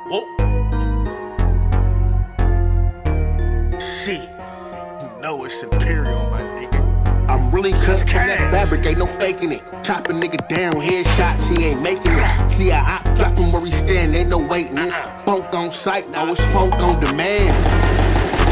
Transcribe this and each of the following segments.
Whoa. Shit. You know it's Imperial, my nigga. I'm really cooking that fabric, ain't no faking it. Chop a nigga down, headshots, he ain't making it. See I drop him where he stand, ain't no waiting. It's funk on sight, now it's funk on demand.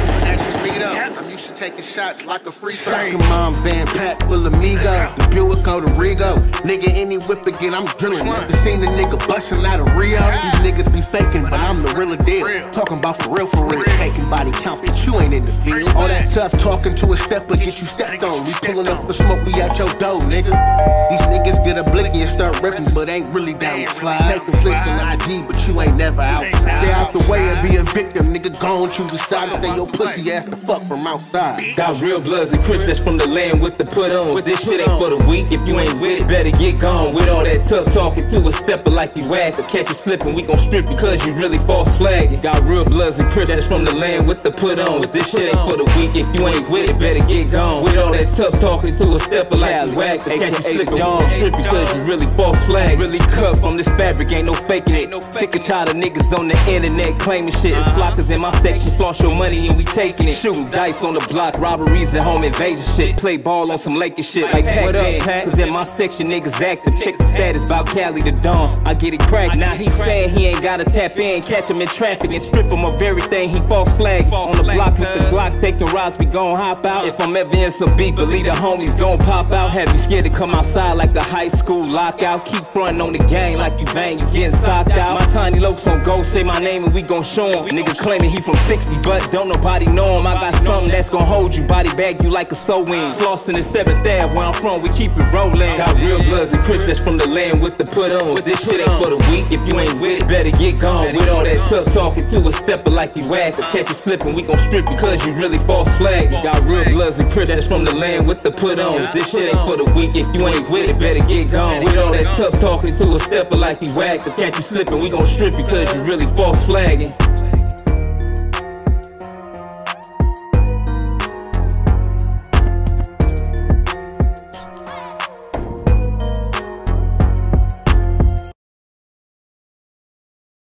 I'm used to taking shots like a free throw. Mom van pack full of Migo, the Buick go to Rigo. Nigga, any whip again, I'm drilling. Never seen a nigga bustin' out of Rio. These niggas be faking, but I'm the real deal. Talking about for real, faking body count, but you ain't in the field. All that tough talking to a stepper get you stepped on. We pulling up for smoke, we at your door, nigga. These niggas get a blicky and start ripping, but ain't really down the slide. Taking flicks on IG, but you ain't never outside. Stay out the way and be a victim, nigga. Gon' choose a side and stay your pussy ass the fuck from outside. Got real bloods and crips that's from the land with the put-ons. This shit ain't for the weak, if you ain't with it, better get gone. With all that tough talking to a stepper like you whack. Or catch you slipping, we gon' strip you cause you really false flagging. Got real bloods and crips that's from the land with the put-ons. This shit ain't for the weak, if you ain't with it, better get gone. With all that tough talking to a stepper like you whack. Or catch you slipping, we gon' strip you cause you really false flagging. Really cut from this fabric, ain't no faking it. Sick and tired of niggas on the internet claiming shit. It's flockers in my section, floss your money and we taking it. Shooting dice on the block, robberies and home invasion shit. Play ball on some Lakers shit like Pac-Man. Cause in my section niggas active. Check the status about Cali to Dawn. I get it cracked. Now he saying he ain't gotta tap in. Catch him in traffic and strip him of everything. He false flag. On the block with the Glock taking rides, we gon' hop out. If I'm ever in some beef, believe the homies gon' pop out. Have you scared to come outside like the high school lockout. Keep frontin' on the game like you bang, you getting socked out. My tiny lokes on go, say my name and we gon' show him. Niggas claiming he from 60, but don't nobody know him. I got something that's gon' hold you, body bag you like a sew-in. Floss in the 7th Ave, where I'm from, we keep it rollin'. Got real bloods and crips that's from the land with the put-ons. This shit ain't for the weak, if you ain't with it, better get gone. With all that tough talking to a stepper like you whack. Or catch you slipping, we gon' strip you cause you really false flagging. Got real bloods and crips that's from the land with the put-ons. This shit ain't for the weak, if you ain't with it, better get gone. With all that tough talking to a stepper like you whack. Or catch you slipping, we gon' strip you cause you really false flagging.